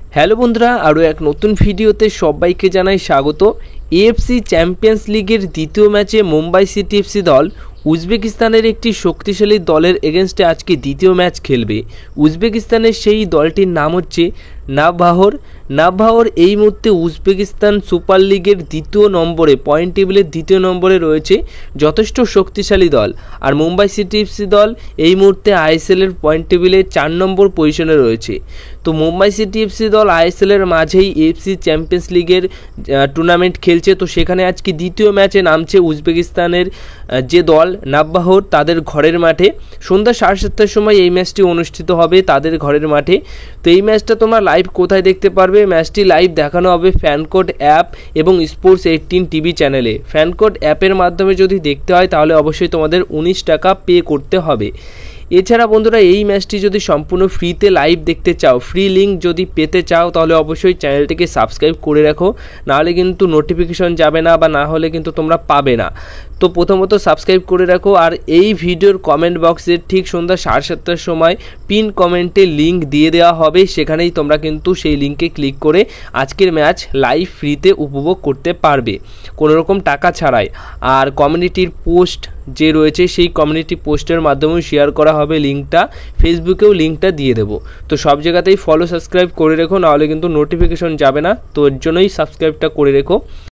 Hello বন্ধুরা, আরও এক নতুন ভিডিওতে সবাইকে জানাই স্বাগত। এএফসি চ্যাম্পিয়ন্স লিগের দ্বিতীয় ম্যাচে মুম্বাই সিটি এফসি দল উজবেকিস্তানের একটি শক্তিশালী দলের এগেনস্টে আজকে দ্বিতীয় ম্যাচ খেলবে। উজবেকিস্তানের সেই দলটির নাম হচ্ছে নাভভাহর। এই মুহূর্তে উজবেকিস্তান সুপার লিগের দ্বিতীয় নম্বরে, পয়েন্ট টেবিলের দ্বিতীয় নম্বরে রয়েছে, যথেষ্ট শক্তিশালী দল। আর মুম্বাই সিটি এফসি দল এই মুহূর্তে আইএসএলের পয়েন্ট টেবিলে 4 নম্বর পজিশনে রয়েছে। তো মুম্বাই সিটি এফসি দল আইএসএলের মাঝেই এএফসি চ্যাম্পিয়ন্স লিগের টুর্নামেন্ট খেলছে। তো সেখানে আজকে দ্বিতীয় ম্যাচে নামছে উজবেকিস্তানের যে দল নাভভাহর, তাদের ঘরের মাঠে। সন্ধ্যা 7:30টার সময় এই ম্যাচটি অনুষ্ঠিত হবে তাদের ঘরের মাঠে। তো এই ম্যাচটা তোমরা লাইভ কোথায় দেখতে পারবে? ম্যাচটি লাইভ দেখানো হবে ফ্যানকোড অ্যাপ এবং স্পোর্টস 18 টিভি চ্যানেলে। ফ্যানকোড অ্যাপের মাধ্যমে যদি দেখতে হয় তাহলে অবশ্যই তোমাদের 19 টাকা পে করতে হবে। এছাড়া বন্ধুরা, এই ম্যাচটি যদি সম্পূর্ণ ফ্রিতে লাইভ দেখতে চাও, ফ্রি লিঙ্ক যদি পেতে চাও, তাহলে অবশ্যই চ্যানেলটিকে সাবস্ক্রাইব করে রাখো, নাহলে কিন্তু নোটিফিকেশন যাবে না, বা না হলে কিন্তু তোমরা পাবে না। তো প্রথমত সাবস্ক্রাইব করে রাখো। আর এই ভিডিওর কমেন্ট বক্সে ঠিক সন্ধ্যা 7:30টার সময় পিন কমেন্টে লিঙ্ক দিয়ে দেওয়া হবে, সেখানেই তোমরা কিন্তু সেই লিঙ্কে ক্লিক করে আজকের ম্যাচ লাইভ ফ্রিতে উপভোগ করতে পারবে, কোনো রকম টাকা ছাড়াই। আর কমিউনিটির পোস্ট যে রয়েছে সেই কমিউনিটি পোস্টের মাধ্যমেও শেয়ার করা হবে লিঙ্কটা, ফেসবুকেও লিঙ্কটা দিয়ে দেবো। তো সব জায়গাতেই ফলো সাবস্ক্রাইব করে রেখো, নাহলে কিন্তু নোটিফিকেশন যাবে না। তো এর জন্যই সাবস্ক্রাইবটা করে রেখো।